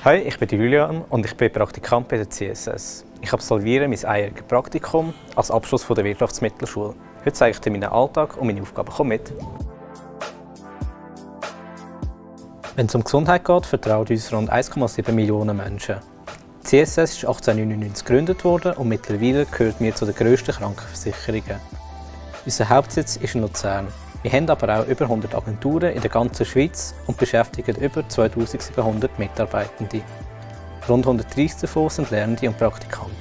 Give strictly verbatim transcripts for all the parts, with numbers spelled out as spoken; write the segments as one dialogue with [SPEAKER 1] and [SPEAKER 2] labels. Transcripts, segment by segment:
[SPEAKER 1] Hi, ich bin Julian und ich bin Praktikant bei der C S S. Ich absolviere mein einjähriges Praktikum als Abschluss von der Wirtschaftsmittelschule. Heute zeige ich dir meinen Alltag und meine Aufgaben. Komm mit! Wenn es um Gesundheit geht, vertrauen uns rund eins Komma sieben Millionen Menschen. Die C S S ist achtzehnhundertneunundneunzig gegründet worden und mittlerweile gehört wir zu den grössten Krankenversicherungen. Unser Hauptsitz ist in Luzern. Wir haben aber auch über hundert Agenturen in der ganzen Schweiz und beschäftigen über zweitausendsiebenhundert Mitarbeitende. Rund hundertdreissig davon sind Lernende und Praktikanten.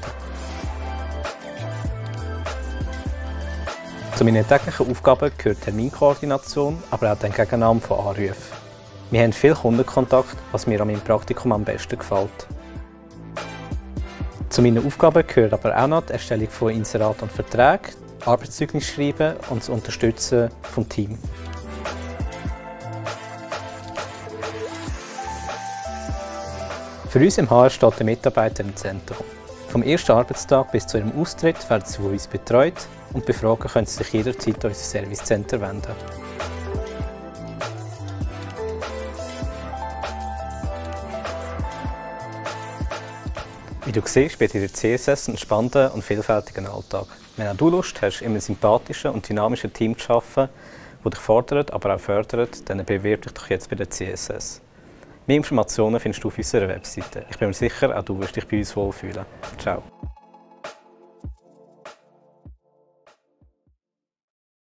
[SPEAKER 1] Zu meinen täglichen Aufgaben gehört Terminkoordination, aber auch die Entgegennahme von Anrufen. Wir haben viel Kundenkontakt, was mir an meinem Praktikum am besten gefällt. Zu meinen Aufgaben gehört aber auch noch die Erstellung von Inseraten und Verträgen, Arbeitszeugnis schreiben und das Unterstützen des Teams. Für uns im H R steht der Mitarbeiter im Zentrum. Vom ersten Arbeitstag bis zu ihrem Austritt werden sie von uns betreut und bei Fragen können sie sich jederzeit an unser Service Center wenden. Wie du siehst, bietet der C S S einen spannenden und vielfältigen Alltag. Wenn auch du Lust hast, in einem sympathischen und dynamischen Team zu arbeiten, das dich fordert, aber auch fördert, dann bewirb dich doch jetzt bei der C S S. Mehr Informationen findest du auf unserer Webseite. Ich bin mir sicher, auch du wirst dich bei uns wohlfühlen. Ciao.